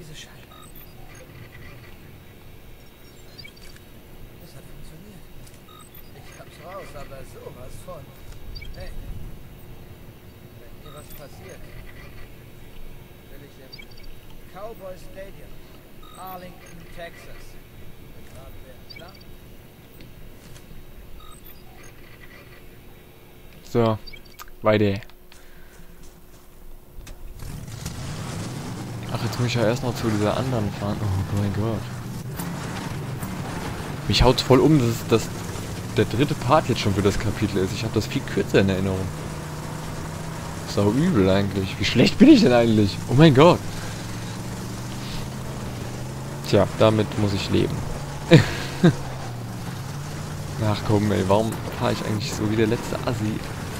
diese Scheibe. Das hat funktioniert. Ich hab's raus, aber sowas von. Hey, wenn hier was passiert, will ich im Cowboy Stadium, Arlington, Texas, begraben werden, klar? So, weiter. Ach, jetzt muss ich ja erst noch zu dieser anderen fahren. Oh mein Gott. Mich haut's voll um, dass das der dritte Part jetzt schon für das Kapitel ist. Ich habe das viel kürzer in Erinnerung. Sau übel eigentlich. Wie schlecht bin ich denn eigentlich? Oh mein Gott. Tja, damit muss ich leben. Ach komm, ey, warum fahre ich eigentlich so wie der letzte Assi?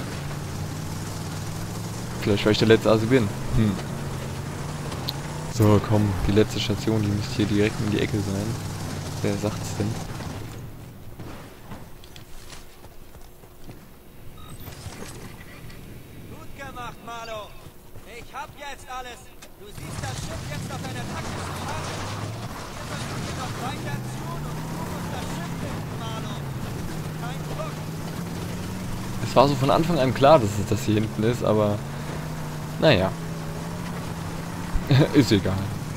Vielleicht, weil ich der letzte Assi bin. So, komm, die letzte Station, die müsste hier direkt in die Ecke sein. Wer sagt's denn? Gut gemacht, Marlo. Ich hab jetzt alles. Du siehst das Schiff jetzt auf deiner taktischen Karte. Wir müssen hier noch weiter tun und du musst das Schiff finden, Marlo. Kein Druck. Es war so von Anfang an klar, dass es das hier hinten ist, aber... Naja. Ist egal.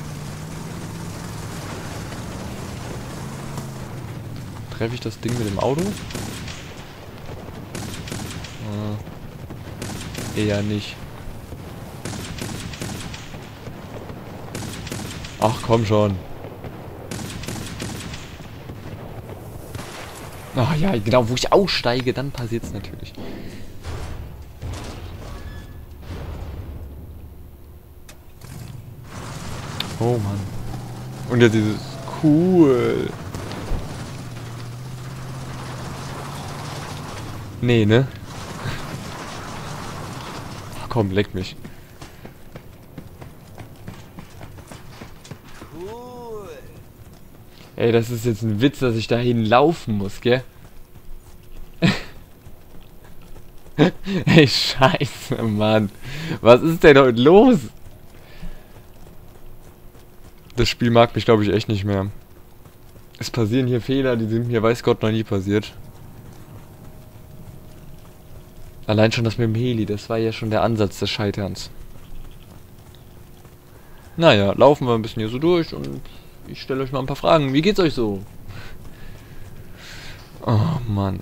Treffe ich das Ding mit dem Auto? Eher nicht. Ach komm schon. Ach ja, genau, wo ich aussteige, dann passiert's natürlich. Oh Mann. Und jetzt dieses cool. Nee, ne? Ach komm, leck mich. Cool. Ey, das ist jetzt ein Witz, dass ich dahin laufen muss, gell? Ey, scheiße, Mann. Was ist denn heute los? Das Spiel mag mich, glaube ich, echt nicht mehr. Es passieren hier Fehler, die sind mir weiß Gott noch nie passiert. Allein schon das mit dem Heli, das war ja schon der Ansatz des Scheiterns. Naja, laufen wir ein bisschen hier so durch und ich stelle euch mal ein paar Fragen. Wie geht's euch so? Oh, Mann.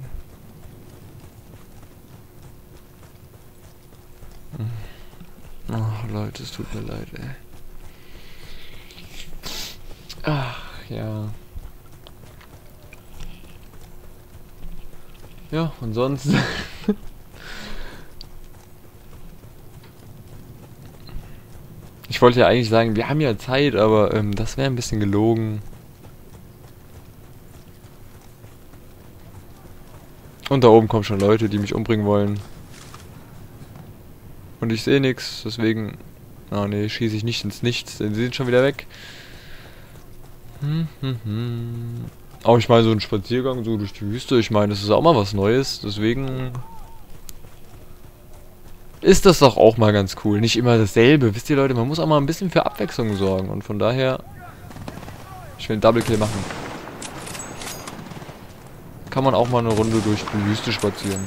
Ach, Leute, es tut mir leid, ey. Ach, ja. Ja, und sonst... Ich wollte ja eigentlich sagen, wir haben ja Zeit, aber das wäre ein bisschen gelogen. Und da oben kommen schon Leute, die mich umbringen wollen. Und ich sehe nichts, deswegen... Ah ne, schieße ich nicht ins Nichts, denn sie sind schon wieder weg. Aber ich meine, so ein Spaziergang so durch die Wüste, ich meine, das ist auch mal was Neues, deswegen... Ist das doch auch mal ganz cool. Nicht immer dasselbe. Wisst ihr, Leute, man muss auch mal ein bisschen für Abwechslung sorgen. Und von daher... Ich will einen Double Kill machen. Kann man auch mal eine Runde durch die Wüste spazieren.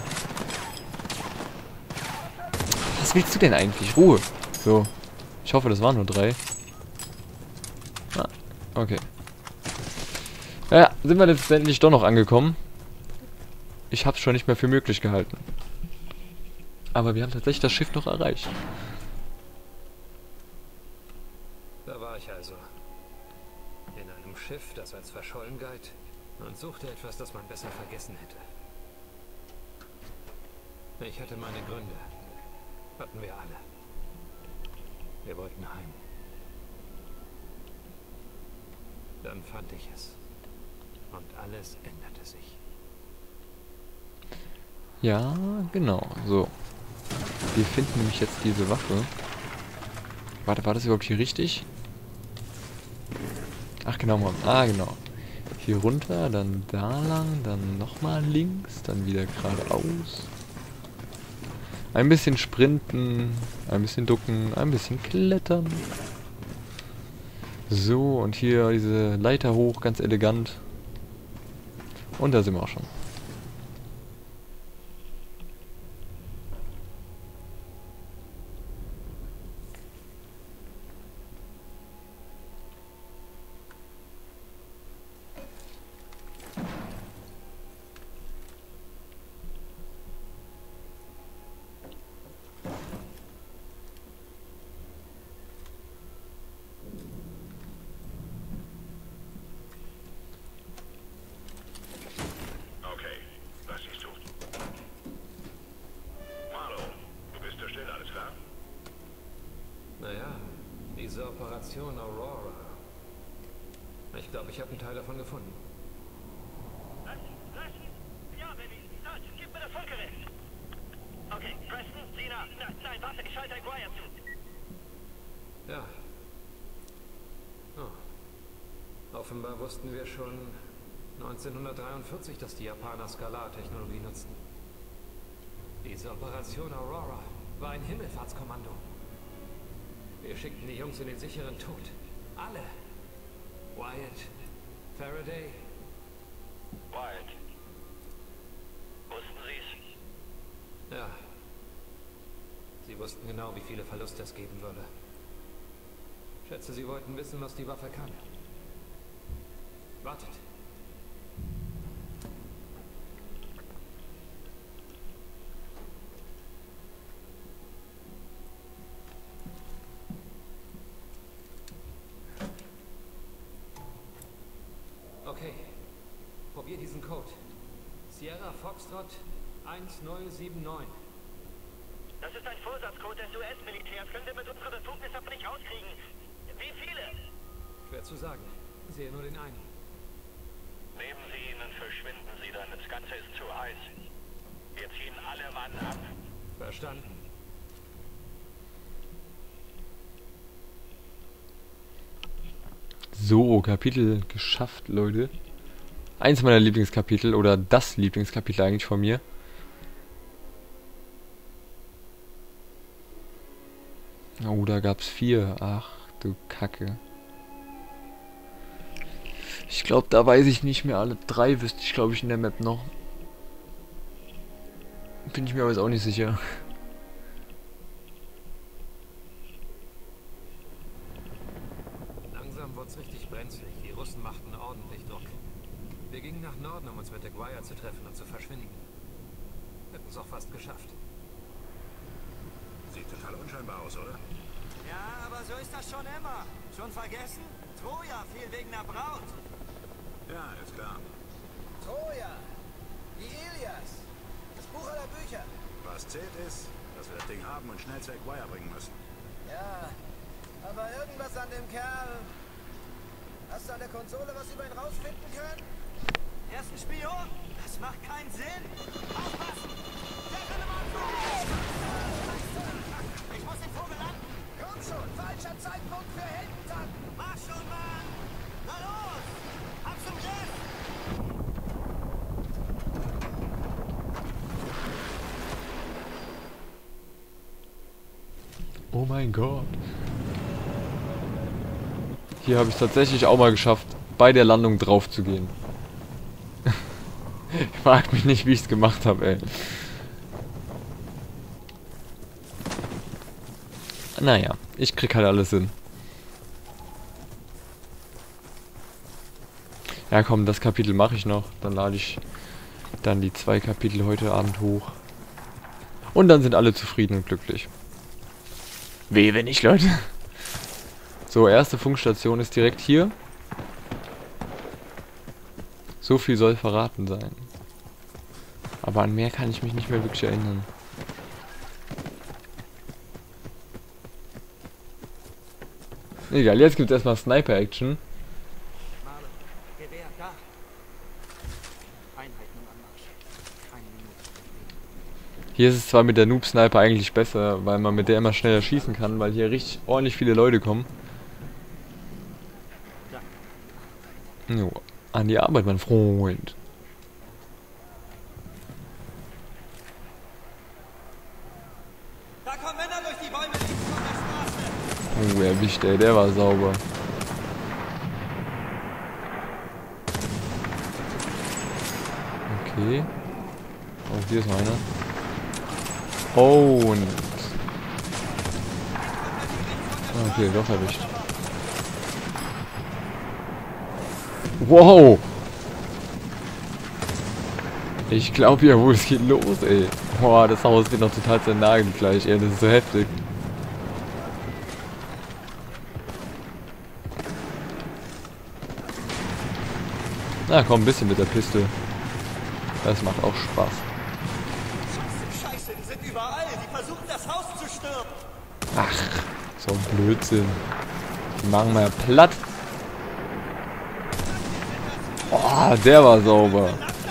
Was willst du denn eigentlich? Ruhe. So. Ich hoffe, das waren nur 3. Ah, okay. Ja, sind wir letztendlich doch noch angekommen. Ich hab's schon nicht mehr für möglich gehalten. Aber wir haben tatsächlich das Schiff noch erreicht. Da war ich also. In einem Schiff, das als verschollen galt und suchte etwas, das man besser vergessen hätte. Ich hatte meine Gründe. Hatten wir alle. Wir wollten heim. Dann fand ich es. Und alles änderte sich. Ja, genau. So. Wir finden nämlich jetzt diese Waffe. Warte, war das überhaupt hier richtig? Ach genau, Mann. Ah, genau. Hier runter, dann da lang, dann nochmal links, dann wieder geradeaus. Ein bisschen sprinten, ein bisschen ducken, ein bisschen klettern. So, und hier diese Leiter hoch, ganz elegant. Und da sind wir auch schon. Okay, was siehst du? Marlo, du bist da still, alles klar? Naja, diese Operation Aurora. Ich glaube, ich habe einen Teil davon gefunden. Was? Ja, Baby. Halt, gib mir das Funkgerät. Okay, Preston, Sina. Nein, warte, ich schalte Aguirre zu. Ja. Oh. Offenbar wussten wir schon 1943, dass die Japaner Skalar-Technologie nutzten. Diese Operation Aurora war ein Himmelfahrtskommando. Wir schickten die Jungs in den sicheren Tod. Alle. Wyatt, Faraday. Wyatt. Wussten Sie's? Ja. Sie wussten genau, wie viele Verluste es geben würde. Schätze, sie wollten wissen, was die Waffe kann. Wartet. Okay. Probier diesen Code. Sierra Foxtrot 1079. Das ist ein Vorsatzcode des US-Militärs. Können wir mit unserer Befugnis aber nicht rauskriegen. Wie viele? Schwer zu sagen. Sehe nur den einen. Nehmen Sie ihn und verschwinden Sie dann. Das Ganze ist zu heiß. Wir ziehen alle Mann ab. Verstanden. So, Kapitel geschafft, Leute. Eins meiner Lieblingskapitel, oder das Lieblingskapitel eigentlich von mir. Oh, da gab's 4. Ach, du Kacke. Ich glaube, da weiß ich nicht mehr. Alle 3 wüsste ich, glaube ich, in der Map noch. Bin ich mir aber jetzt auch nicht sicher. Langsam wurde es richtig brenzlig. Die Russen machten ordentlich Druck. Wir gingen nach Norden, um uns mit Aguirre zu treffen und zu verschwinden. Hätten es auch fast geschafft. Sieht total unscheinbar aus, oder? Ja, aber so ist das schon immer. Schon vergessen? Troja fiel wegen der Braut. Ja, ist klar. Troja. Die Ilias. Das Buch aller Bücher. Was zählt ist, dass wir das Ding haben und schnell zu Aguirre bringen müssen. Ja, aber irgendwas an dem Kerl. Hast du an der Konsole was über ihn rausfinden können? Er ist ein Spion. Das macht keinen Sinn. Aufpassen! Der will mal Ich muss den Vogel landen. Komm schon, falscher Zeitpunkt für Heldentat. Mach schon, Mann! Na los! Hab's im Griff! Oh mein Gott. Hier habe ich es tatsächlich auch mal geschafft, bei der Landung drauf zu gehen. Ich frag mich nicht, wie ich es gemacht habe, ey. Naja, ich krieg halt alles hin. Ja komm, das Kapitel mache ich noch. Dann lade ich dann die 2 Kapitel heute Abend hoch. Und dann sind alle zufrieden und glücklich. Wehe, wenn nicht, Leute. So, erste Funkstation ist direkt hier. So viel soll verraten sein. Aber an mehr kann ich mich nicht mehr wirklich erinnern. Egal, jetzt gibt es erstmal Sniper-Action. Marlo, Gewehr, da. Einheiten im Anmarsch. Eine Minute. Hier ist es zwar mit der Noob-Sniper eigentlich besser, weil man mit der immer schneller schießen kann, weil hier richtig ordentlich viele Leute kommen. Jo, an die Arbeit, mein Freund. Da kommen Männer durch die Bäume links von der Straße. Oh, erwischt, ey, der war sauber. Okay. Oh, hier ist noch einer. Oh, und... Okay, doch erwischt. Wow! Ich glaube ja wohl, es geht los, ey. Boah, das Haus wird noch total zernagelt gleich, ey. Das ist so heftig. Na komm, ein bisschen mit der Piste. Das macht auch Spaß. Scheiße, die sind überall. Die versuchen, das Haus zu stürmen. Ach, so ein Blödsinn. Die machen wir platt. Oh, der war sauber.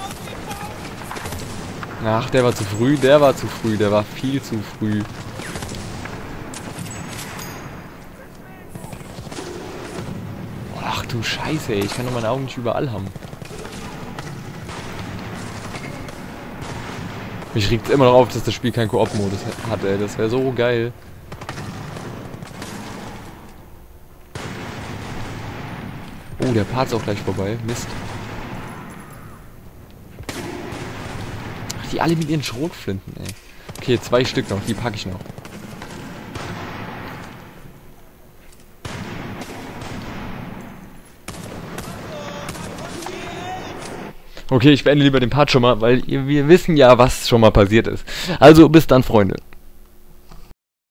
Ach, der war zu früh, der war zu früh, der war viel zu früh. Ach du Scheiße, ey, ich kann doch meine Augen nicht überall haben. Mich regt immer noch auf, dass das Spiel keinen Koop-Modus hat, ey. Das wäre so geil. Oh, der Part ist auch gleich vorbei. Mist. Ach, die alle mit ihren Schrotflinten, ey. Okay, 2 Stück noch, die packe ich noch. Okay, ich beende lieber den Part schon mal, weil wir wissen ja, was schon mal passiert ist. Also, bis dann, Freunde.